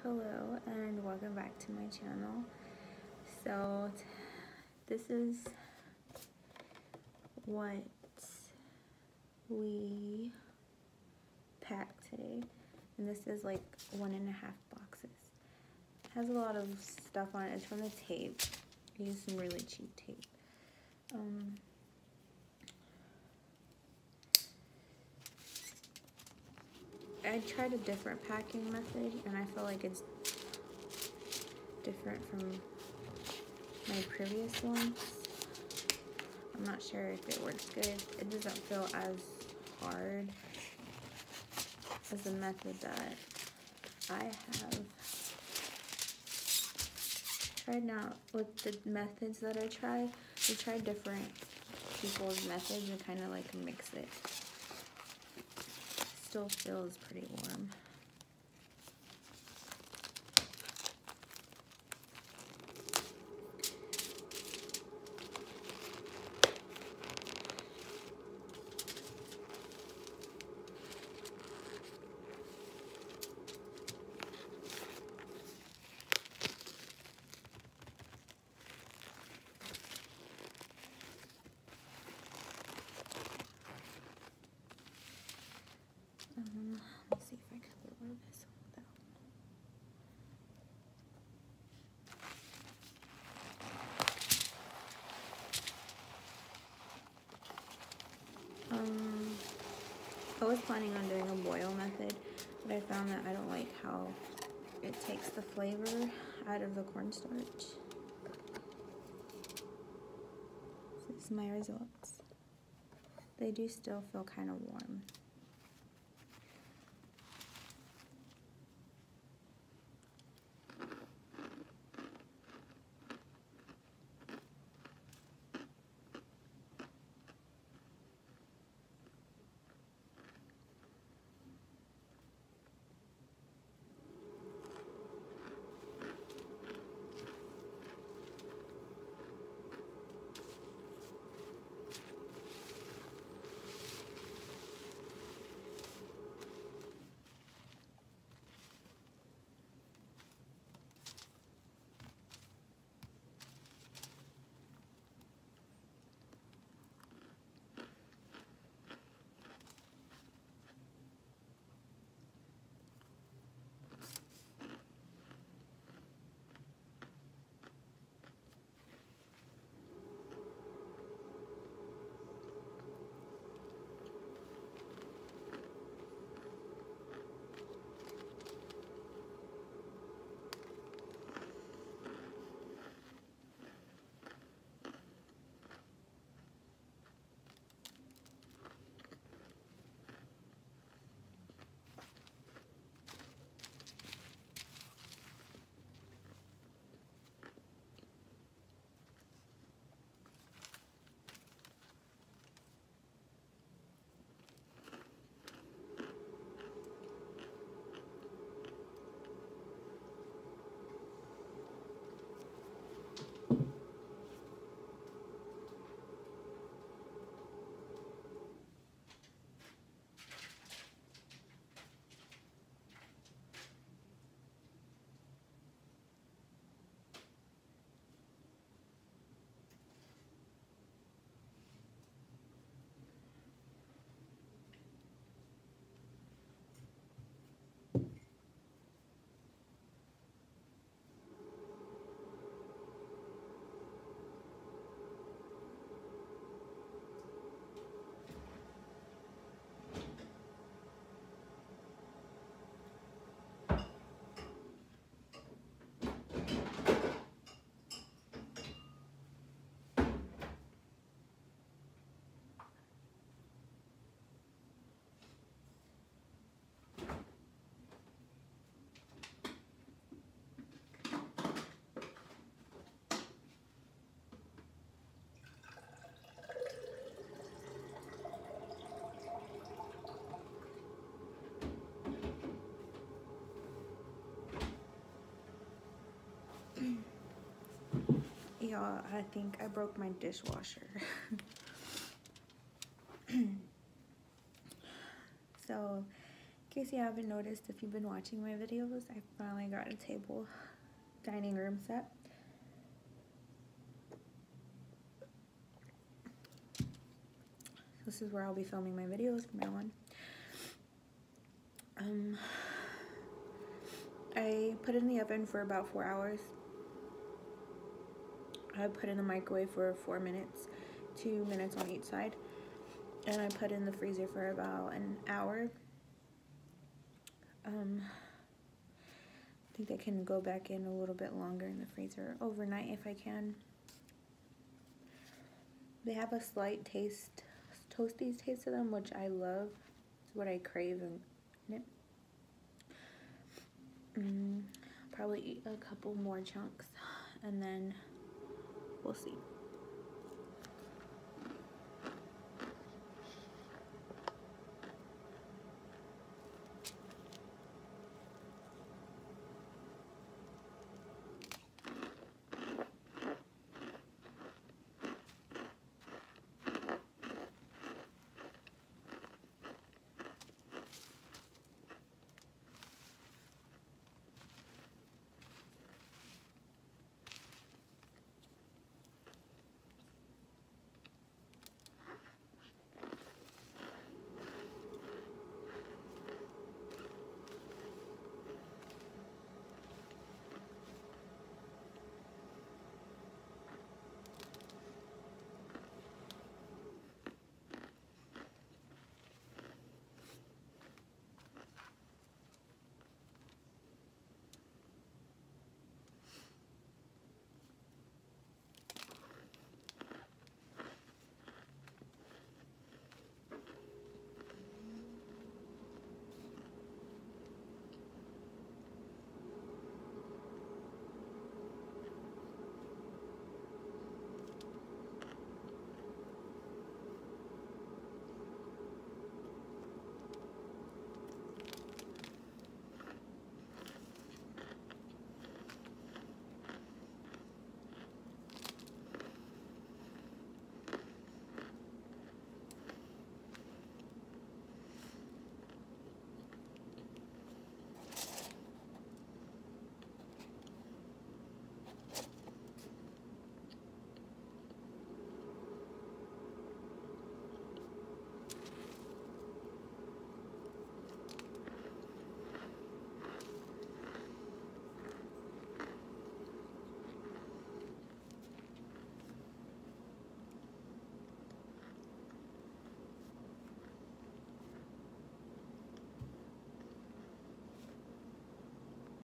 Hello and welcome back to my channel. This is what we packed today, and this is like 1.5 boxes. It has a lot of stuff on it. It's from the tape. I used some really cheap tape. I tried a different packing method, and I feel like it's different from my previous ones. I'm not sure if it works good. It doesn't feel as hard as the method that I have tried. Now, with the methods that I tried different people's methods and kind of like mix it. Still feels pretty warm. Let's see if I can lower this without. I was planning on doing a boil method, but I found that I don't like how it takes the flavor out of the cornstarch. This is my results. They do still feel kind of warm. Y'all, I think I broke my dishwasher. So In case you haven't noticed, if you've been watching my videos, I finally got a table dining room set. This is where I'll be filming my videos from now on. I put it in the oven for about 4 hours. I put it in the microwave for 4 minutes, 2 minutes on each side. And I put it in the freezer for about an hour. I think I can go back in a little bit longer in the freezer overnight if I can. They have a slight taste, toasty taste to them, which I love. It's what I crave in it. Probably eat a couple more chunks and then we'll see.